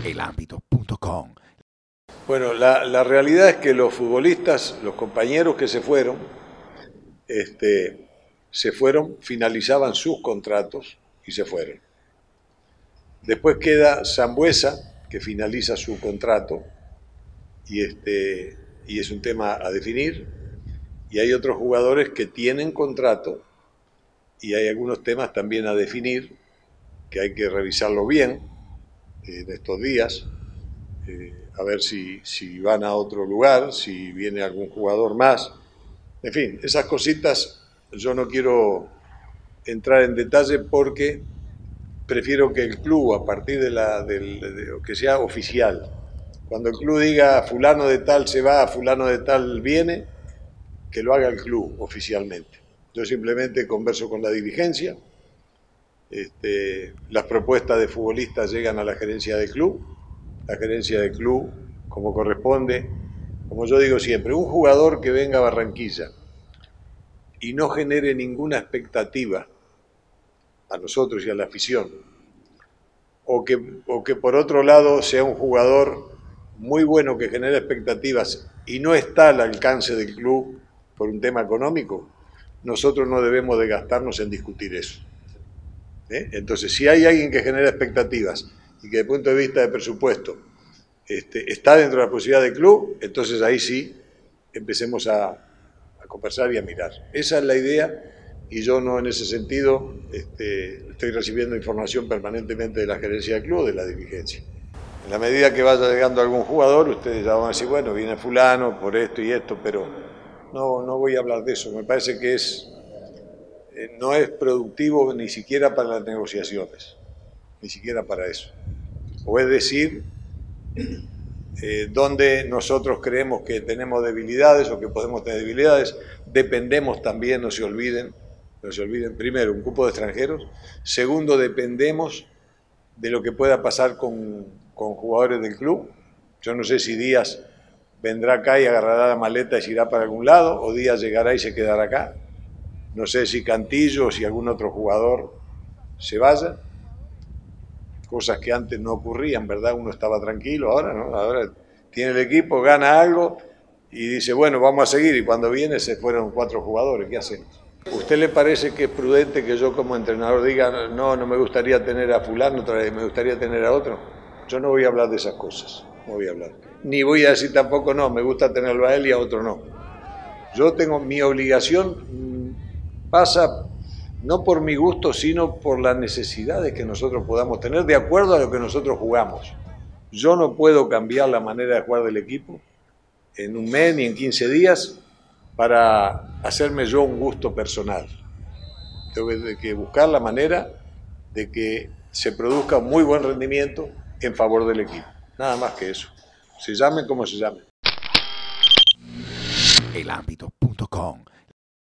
elambito.com. Bueno, la realidad es que los futbolistas, los compañeros que se fueron, finalizaban sus contratos y se fueron. Después queda Sambueza, que finaliza su contrato, y es un tema a definir, y hay otros jugadores que tienen contrato, y hay algunos temas también a definir, que hay que revisarlo bien en estos días, a ver si van a otro lugar, si viene algún jugador más. En fin, esas cositas yo no quiero entrar en detalle porque prefiero que el club, a partir de que sea oficial, cuando el club diga fulano de tal se va, fulano de tal viene, que lo haga el club oficialmente. Yo simplemente converso con la dirigencia, las propuestas de futbolistas llegan a la gerencia del club, la gerencia del club, como corresponde, como yo digo siempre, un jugador que venga a Barranquilla y no genere ninguna expectativa a nosotros y a la afición, o que por otro lado sea un jugador muy bueno que genera expectativas y no está al alcance del club por un tema económico, nosotros no debemos de gastarnos en discutir eso. Entonces, si hay alguien que genera expectativas y que desde el punto de vista de presupuesto está dentro de la posibilidad del club, entonces ahí sí empecemos a conversar y a mirar. Esa es la idea y yo no en ese sentido estoy recibiendo información permanentemente de la gerencia del club, de la dirigencia. En la medida que vaya llegando algún jugador, ustedes ya van a decir, bueno, viene fulano por esto y esto, pero no voy a hablar de eso. Me parece que no es productivo ni siquiera para las negociaciones, ni siquiera para eso. O es decir, donde nosotros creemos que tenemos debilidades o que podemos tener debilidades, dependemos también, no se olviden, primero, un cupo de extranjeros, segundo, dependemos de lo que pueda pasar con jugadores del club. Yo no sé si Díaz vendrá acá y agarrará la maleta y se irá para algún lado, o Díaz llegará y se quedará acá. No sé si Cantillo o si algún otro jugador se vaya. Cosas que antes no ocurrían, ¿verdad? Uno estaba tranquilo, ahora no, ahora tiene el equipo, gana algo y dice, bueno, vamos a seguir, y cuando viene se fueron 4 jugadores, ¿qué hacemos? ¿Usted le parece que es prudente que yo como entrenador diga, no me gustaría tener a fulano otra vez, me gustaría tener a otro? Yo no voy a hablar de esas cosas, no voy a hablar. Ni voy a decir tampoco, no, me gusta tenerlo a él y a otro no. Yo tengo mi obligación, pasa no por mi gusto, sino por las necesidades que nosotros podamos tener de acuerdo a lo que nosotros jugamos. Yo no puedo cambiar la manera de jugar del equipo en un mes ni en 15 días para hacerme yo un gusto personal. Tengo que buscar la manera de que se produzca un muy buen rendimiento en favor del equipo. Nada más que eso. Se llamen como se llamen. elambito.com